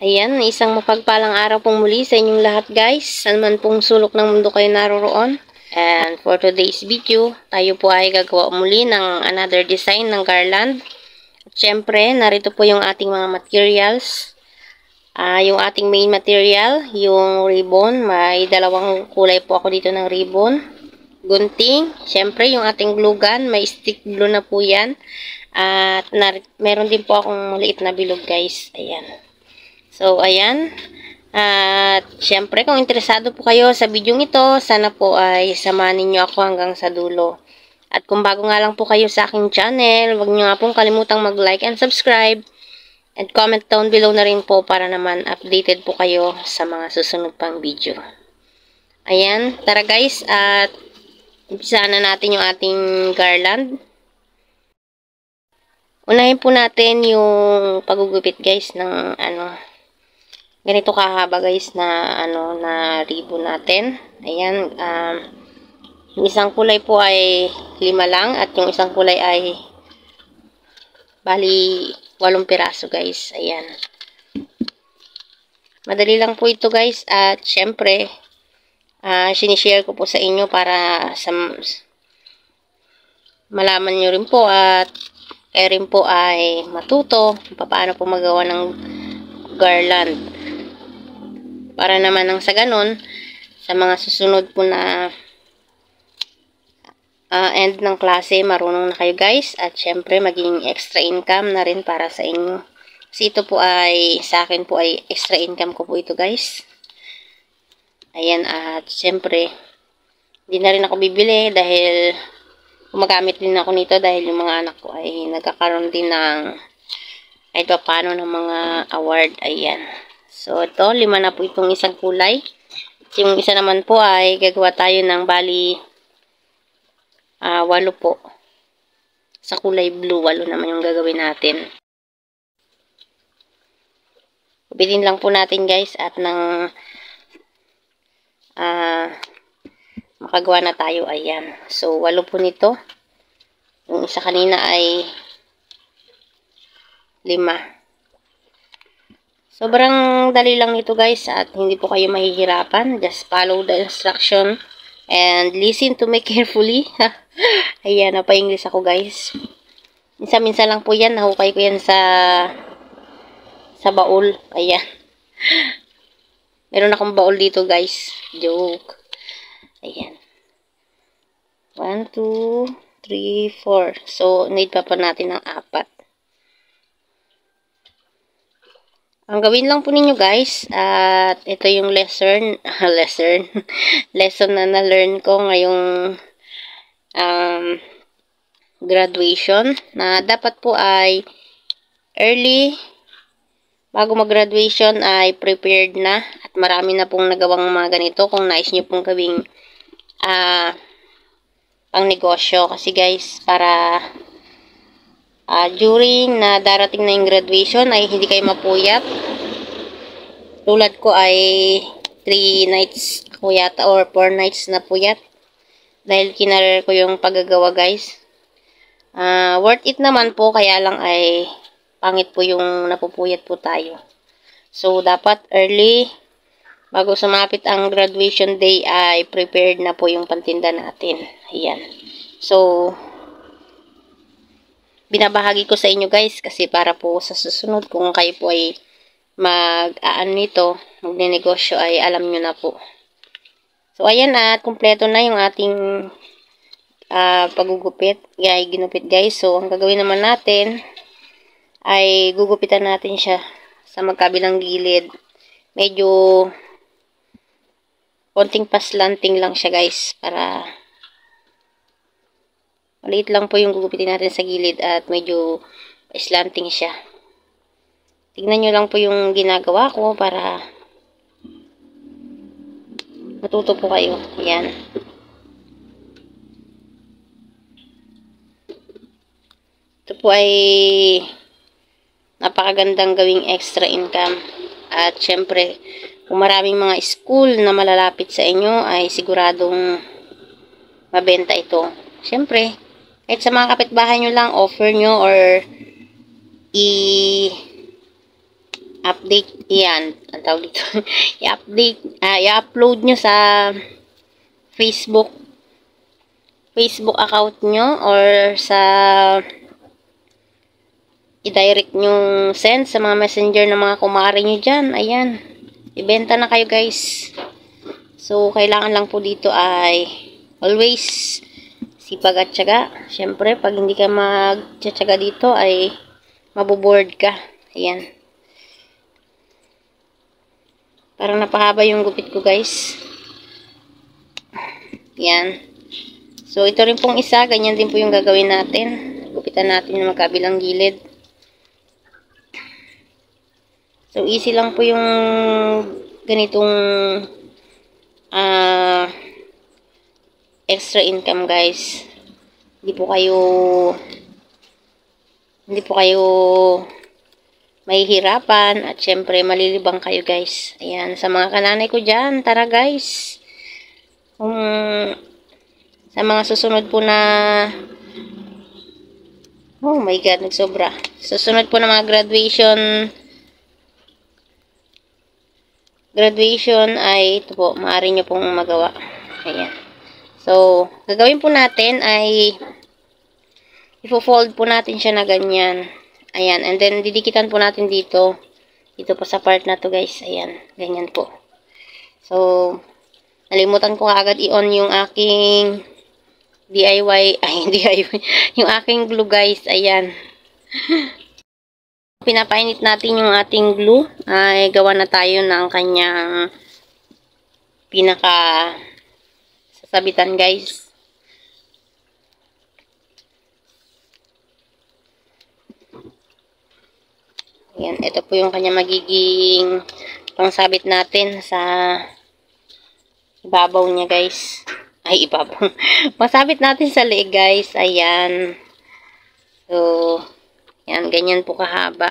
Ayan, isang mapagpalang araw pong muli sa inyong lahat guys. Saan man pong sulok ng mundo kayo naroroon. And for today's video, tayo po ay gagawa muli ng another design ng garland. At syempre, narito po yung ating mga materials. Yung ating main material, yung ribbon. May dalawang kulay po ako dito ng ribbon. Gunting. Syempre, yung ating glue gun. May stick glue na po yan. At meron din po akong maliit na bilog guys. Ayan. So, ayan. At, syempre, kung interesado po kayo sa video ito, sana po ay samahan ninyo ako hanggang sa dulo. At kung bago nga lang po kayo sa aking channel, huwag nyo nga pong kalimutang mag-like and subscribe. And comment down below na rin po para naman updated po kayo sa mga susunod pang video. Ayan, tara guys, at umpisahan na natin yung ating garland. Unahin po natin yung pagugupit guys ng ganito kahaba guys na na ribbon natin. Ayan, yung isang kulay po ay 5 lang at yung isang kulay ay bali 8 piraso guys. Ayan. Madali lang po ito guys at syempre sinishare ko po sa inyo para sa malaman nyo rin po at kayo rin po ay matuto kung paano po magawa ng garland. Para naman nang sa ganun, sa mga susunod po na end ng klase, marunong na kayo guys. At syempre, maging extra income na rin para sa inyo. Kasi ito po ay, sa akin po ay extra income ko po ito guys. Ayan, at syempre, hindi na rin ako bibili dahil gumagamit din ako nito dahil yung mga anak ko ay nagkakaroon din ng kahit pa paano ng mga award. Ayan. So, ito, 5 na po itong isang kulay. Yung isa naman po ay gagawa tayo ng bali 8 po. Sa kulay blue, 8 naman yung gagawin natin. Ubitin lang po natin guys at nang makagawa na tayo. Ayan. So, 8 po nito. Yung isa kanina ay 5. Sobrang dali lang nito guys at hindi po kayo mahihirapan. Just follow the instruction and listen to me carefully. Ayan, napa-English ako guys. Minsan-minsan lang po yan. Nahukay ko yan sa baul. Ayan. Meron akong baul dito guys. Joke. Ayan. 1, 2, 3, 4. So, need pa natin ng 4. Ang gawin lang po ninyo guys, at ito yung lesson na na-learn ko ngayong graduation, na dapat po ay early, bago mag-graduation ay prepared na, at marami na pong nagawang mga ganito kung nais nyo pong gawing pang negosyo. Kasi guys, para during na darating na yung graduation ay hindi kayo mapuyat. Tulad ko ay 3 nights ako yata or 4 nights na puyat. Dahil kinarer ko yung paggagawa guys. Worth it naman po, kaya lang ay pangit po yung napupuyat po tayo. So dapat early, bago sumapit ang graduation day ay prepared na po yung pantinda natin. Ayan. So binabahagi ko sa inyo guys kasi para po sa susunod kung kayo po ay magnenegosyo ay alam nyo na po. So ayan, at kumpleto na yung ating pagugupit. Ginupit guys. So ang gagawin naman natin ay gugupitan natin siya sa magkabilang gilid. Medyo konting paslanting lang siya guys, para maliit lang po yung gugupitin natin sa gilid at medyo slanting siya. Tignan nyo lang po yung ginagawa ko para matuto po kayo. Ayan. Ito po ay napakagandang gawing extra income. At syempre, kung maraming mga school na malalapit sa inyo ay siguradong mabenta ito. Syempre, kahit sa mga kapitbahay nyo lang, offer nyo or update yan. Ang tawag dito. I-upload nyo sa Facebook account nyo or sa i-direct nyo send sa mga messenger ng mga kumare nyo dyan. Ayan. Ibenta na kayo guys. So, kailangan lang po dito ay always sipag at tiyaga. Siyempre, pag hindi ka magtsatsaga dito ay maboboard ka. Ayan. Parang napahaba yung gupit ko guys. Ayan. So, ito rin pong isa. Ganyan din po yung gagawin natin. Gupitan natin yung magkabilang gilid. So, easy lang po yung ganitong extra income guys. Hindi po kayo mahihirapan at syempre malilibang kayo guys. Ayan, sa mga kananay ko dyan, tara guys. Sa mga susunod po na oh my god, nagsobra. Susunod po na mga graduation ay ito po, maaari nyo pong magawa. Ayan. So, gagawin po natin ay i-fold po natin siya na ganyan. Ayan. And then, didikitan po natin dito. Dito po sa part na to guys. Ayan. Ganyan po. So, nalimutan ko agad i-on yung aking DIY. Yung aking glue guys. Ayan. Pinapainit natin yung ating glue, ay gawa na tayo ng kanyang pinaka sasabitan guys. Ayan, ito po yung kanya magiging pangsabit natin sa ibabaw niya guys. Ay, ibabaw. Pangsabit natin sa leeg guys. Ayan. So, yan, ganyan po kahaba.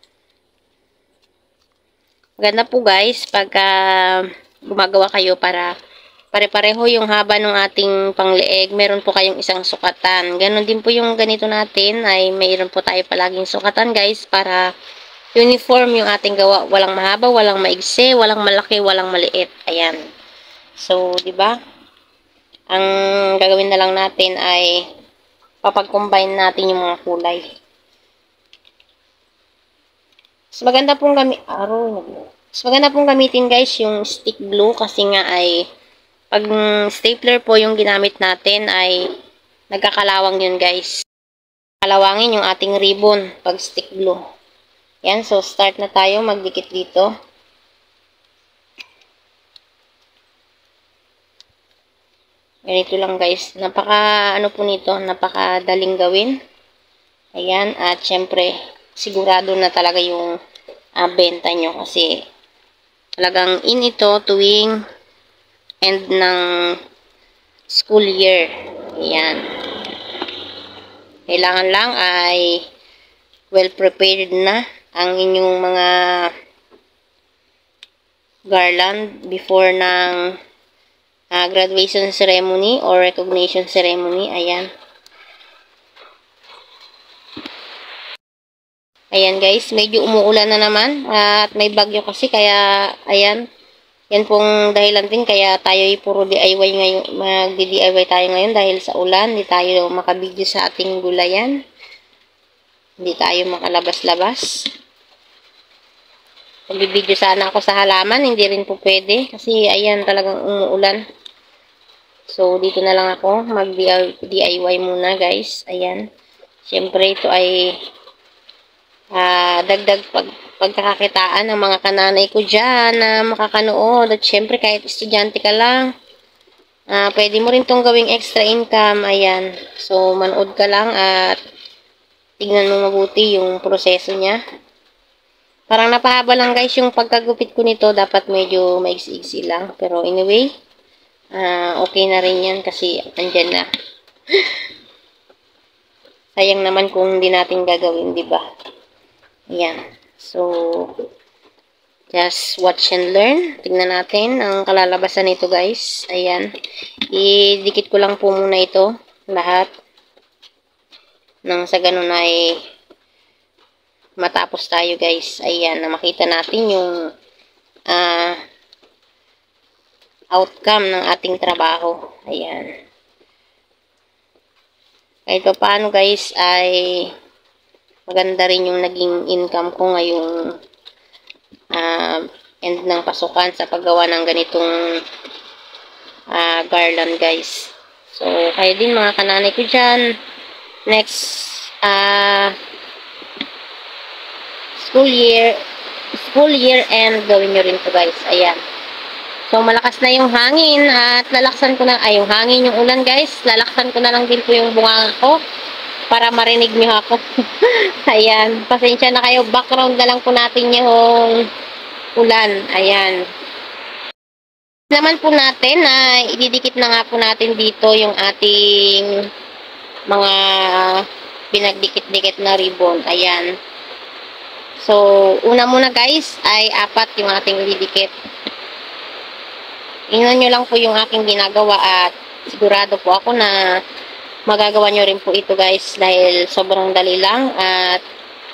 Maganda po guys, pagka gumagawa kayo para pare-pareho yung haba ng ating pangleeg, meron po kayong isang sukatan. Ganon din po yung ganito natin, ay mayroon po tayo palaging sukatan guys, para uniform yung ating gawa. Walang mahaba, walang maigsi, walang malaki, walang maliit. Ayan. So, di ba? Ang gagawin na lang natin ay papag-combine natin yung mga kulay. Mas maganda pong gamitin guys yung stick glue kasi nga ay pag stapler po yung ginamit natin ay nagkakalawang yun guys. Kalawangin yung ating ribbon pag stick glue. Yan, so start na tayo magdikit dito. Ganito lang guys. Napaka ano po nito, napakadaling gawin. Ayan, at syempre sigurado na talaga yung benta nyo kasi talagang in ito tuwing end ng school year. Ayan. Kailangan lang ay well prepared na ang inyong mga garland before ng graduation ceremony or recognition ceremony. Ayan. Ayan guys, medyo umuulan na naman at may bagyo kasi kaya ayan, yan pong dahilan din kaya tayo ay puro DIY ngayon, magdi-DIY tayo ngayon dahil sa ulan, hindi tayo makabidyo sa ating gulayan. Hindi tayo makalabas-labas. Magbibidyo sana ako sa halaman, hindi rin po pwede kasi ayan talagang umuulan. So dito na lang ako mag-DIY muna guys. Ayan. Siyempre ito ay dagdag pagkakakitaan ng mga kananay ko dyan na makakanood. At syempre kahit estudyante ka lang, pwede mo rin tong gawing extra income. Ayan. So manood ka lang at tignan mo mabuti yung proseso niya. Parang napahaba lang guys yung pagkagupit ko nito. Dapat medyo maiksi-iksi lang. Pero anyway, okay na rin yan kasi andyan na. Sayang naman kung hindi natin gagawin, di ba? Ayan. So, just watch and learn. Tingnan natin ang kalalabasan nito guys. Ayan. Idikit ko lang po muna ito. Lahat. Nang sa ganun ay matapos tayo guys. Ayan, na makita natin yung outcome ng ating trabaho. Ayan. Kahit pa paano guys ay maganda rin yung naging income ko ngayong end ng pasukan sa paggawa ng ganitong garland guys. So, kayo din mga kananay ko dyan. Next school year end gawin nyo rin to guys. Ayan. So, malakas na yung hangin at lalaksan ko na, yung hangin, yung ulan guys, lalaksan ko na lang din po yung bunga ko para marinig nyo ako. Ayan, pasensya na kayo, background na lang po natin yung ulan. Ayan. Naman po natin na ididikit na nga po natin dito yung ating mga pinagdikit-dikit na ribbon. Ayan. So, una muna guys ay 4 yung ating ididikit. Tingnan nyo lang po yung aking ginagawa at sigurado po ako na magagawa nyo rin po ito guys dahil sobrang dali lang at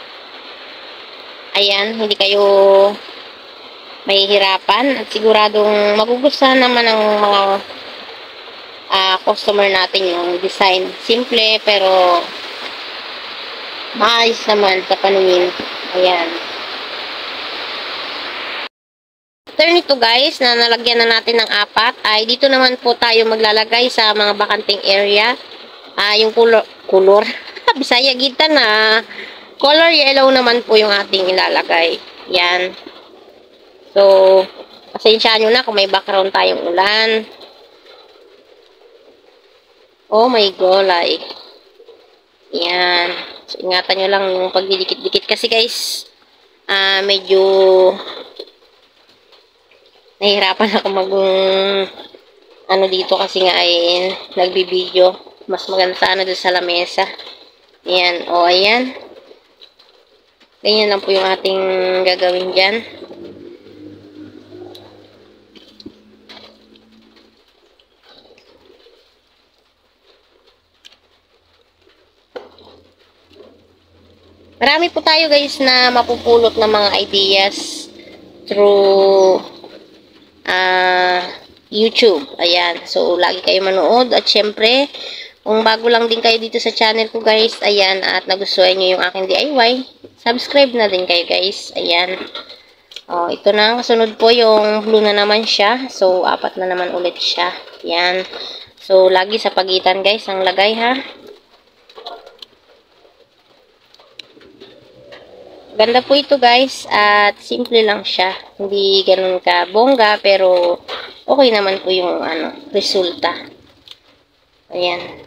ayan, hindi kayo mahihirapan at siguradong magugustuhan naman ng mga customer natin yung design. Simple pero maayos naman sa paningin. Ayan. After nito guys, na nalagyan na natin ng 4, ay dito naman po tayo maglalagay sa mga bakanting area. Yung color. Bisaya kita na. Color yellow naman po yung ating ilalagay. Yan. So, pasensya nyo na kung may background tayong ulan. Oh my golay. Yan. So, ingatan nyo lang yung pagdidikit-dikit kasi guys, medyo nahihirapan ako dito kasi nga ay nagbibideo. Mas maganda sana doon sa lamesa. Ayan. O, ayan. Ganyan lang po yung ating gagawin dyan. Marami po tayo guys na mapupulot ng mga ideas through YouTube. Ayan. So, lagi kayo manood. At syempre, kung bago lang din kayo dito sa channel ko guys, ayan, at nagustuhan nyo yung aking DIY, subscribe na din kayo guys. Ayan. Oh, ito na. Kasunod po yung blue na naman siya. So, 4 na naman ulit siya. Ayan. So, lagi sa pagitan guys ang lagay ha. Ganda po ito guys at simple lang siya. Hindi ganun ka bongga pero okay naman po yung resulta. Ayan.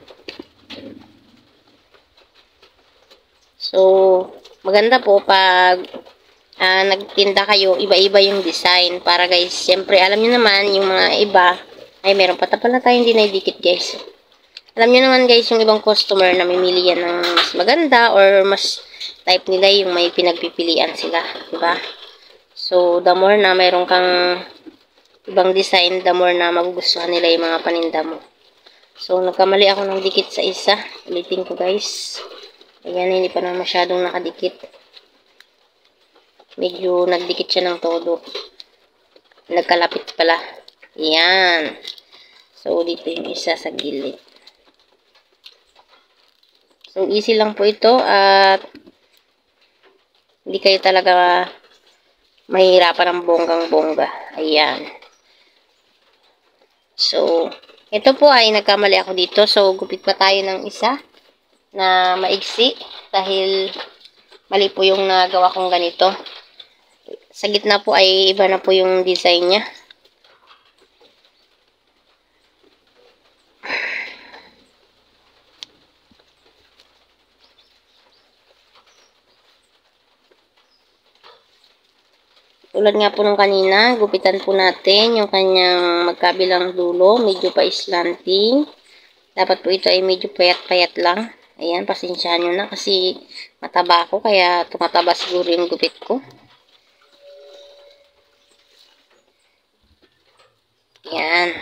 So, maganda po pag nagtinda kayo, iba-iba yung design para guys, siyempre alam niyo naman yung mga iba, ay meron pa pala tayong dinidikit guys. Alam niyo naman guys, yung ibang customer na mamili yan ng mas maganda or mas type nila yung may pinagpipilian sila, diba? So, the more na mayroon kang ibang design, the more na magugustuhan nila yung mga paninda mo. So, nagkamali ako ng dikit sa isa. Ulitin ko guys. Ayan, hindi pa na masyadong nakadikit. Medyo nagdikit siya ng todo. Nagkalapit pala. Ayan. So, dito yung isa sa gilid. So, easy lang po ito at hindi kayo talaga mahihirapan ng bonggang-bongga. Ayan. So, ito po ay nagkamali ako dito. So, gupit pa tayo ng isa na maigsi dahil mali po yung nagawa kong ganito. Sa gitna po ay iba na po yung design niya. Tulad nga po nung kanina, gupitan po natin yung kanyang magkabilang dulo. Medyo pa slanting. Dapat po ito ay medyo payat-payat lang. Ayan, pasensyahan nyo na kasi mataba ako. Kaya tumataba siguro yung gupit ko. Ayan.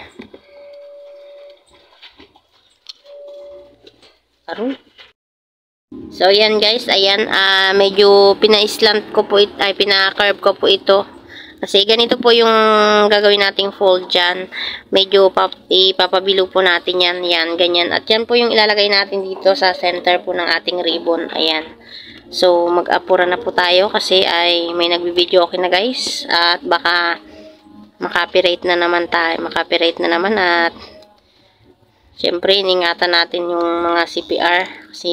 So, ayan guys, ayan, medyo pina-slant ko po ito, ay pina-curve ko po ito. Kasi ganito po yung gagawin nating fold dyan. Medyo ipapabilo po natin yan, yan, ganyan. At yan po yung ilalagay natin dito sa center po ng ating ribbon, ayan. So, mag-apura na po tayo kasi ay may nagbibideo okay na guys. At baka makapirate na naman tayo, makapirate na naman at syempre, iningatan natin yung mga CPR kasi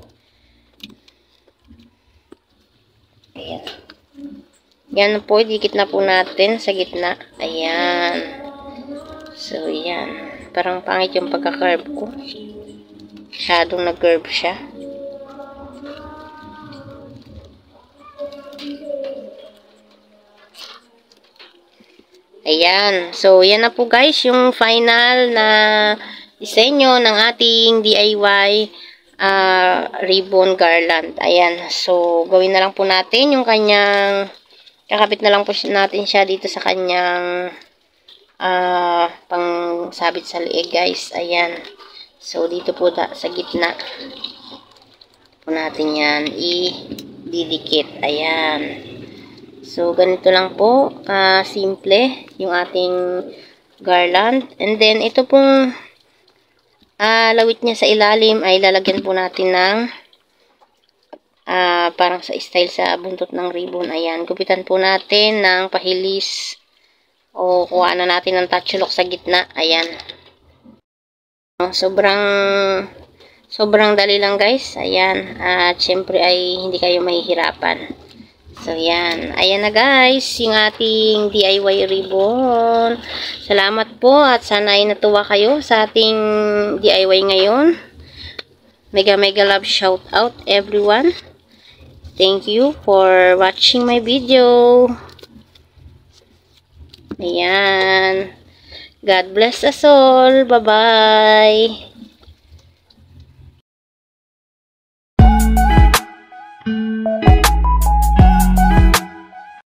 ayan. Yan po, dikit na po natin sa gitna. Ayan. So, yan. Parang pangit yung pagka-curve ko. Masyadong nag-curve siya. Ayan. So, yan na po guys, yung final na disenyo ng ating DIY ribbon garland. Ayan. So, gawin na lang po natin yung kanyang, kakapit na lang po natin siya dito sa kanyang pang sabit sa liig guys. Ayan. So, dito po sa gitna po natin yan i-didikit. Ayan. So, ganito lang po simple yung ating garland. And then, ito pong lawit niya sa ilalim ay lalagyan po natin ng parang sa style sa buntot ng ribbon. Ayan, gupitan po natin ng pahilis o kuha na natin ng touch-lock sa gitna. Ayan. Sobrang dali lang guys. Ayan, at syempre ay hindi kayo mahihirapan. So, yan. Ayan na guys, yung ating DIY ribbon. Salamat po at sana ay natuwa kayo sa ating DIY ngayon. Mega love shout out everyone. Thank you for watching my video. Ayan. God bless us all. Bye-bye.